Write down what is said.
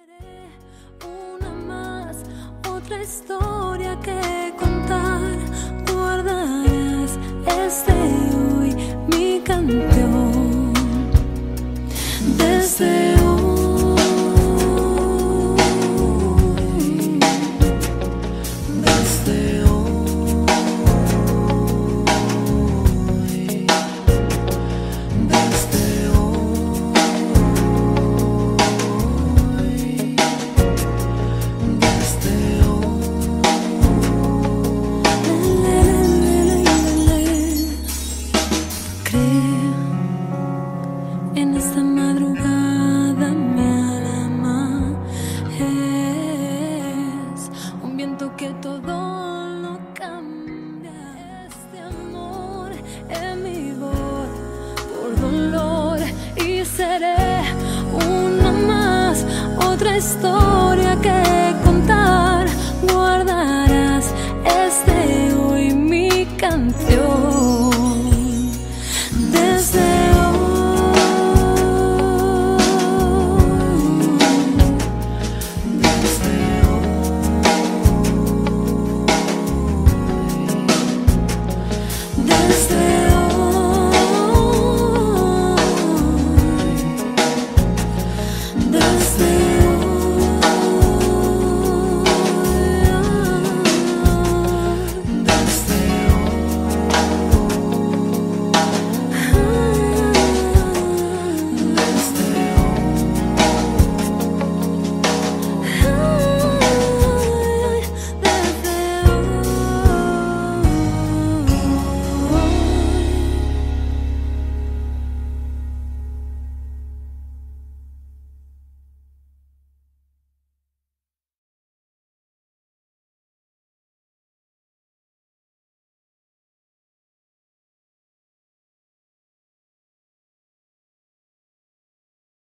Una más, otra historia que contar. Guardarás desde hoy mi canción. Desde hoy, desde hoy, desde hoy, desde hoy. Creo en esta madrugada, mi alma es un viento que todo lo cambia. Este amor en mi voz por dolor, y seré una más, otra historia que contar. Guardarás desde hoy mi canción.